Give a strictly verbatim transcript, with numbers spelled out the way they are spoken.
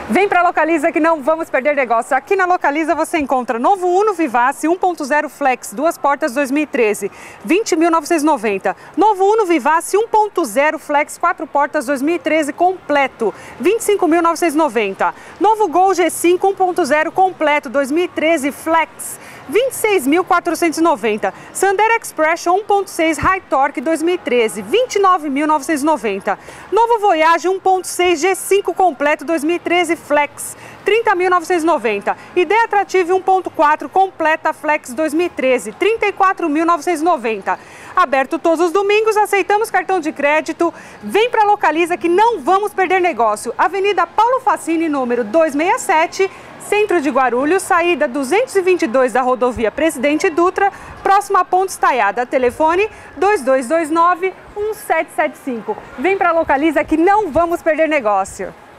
Vem para Localiza que não vamos perder negócio. Aqui na Localiza você encontra novo Uno Vivace um ponto zero Flex, duas portas dois mil e treze, vinte mil novecentos e noventa. Novo Uno Vivace um ponto zero Flex, quatro portas dois mil e treze completo, vinte e cinco mil novecentos e noventa. Novo Gol G cinco um ponto zero completo, dois mil e treze Flex, vinte e seis mil quatrocentos e noventa. Sandero Expression um ponto seis High Torque dois mil e treze, vinte e nove mil novecentos e noventa. Novo Voyage um ponto seis G cinco completo dois mil e treze Flex, trinta mil novecentos e noventa. Ideia Attractive um ponto quatro completa Flex dois mil e treze, trinta e quatro mil novecentos e noventa. Aberto todos os domingos, aceitamos cartão de crédito. Vem para Localiza que não vamos perder negócio. Avenida Paulo Facini, número duzentos e sessenta e sete, Centro de Guarulhos, saída duzentos e vinte e dois da rodovia Presidente Dutra, próxima à Ponte Estaiada. Telefone dois dois dois nove, um sete sete cinco. Vem para Localiza que não vamos perder negócio.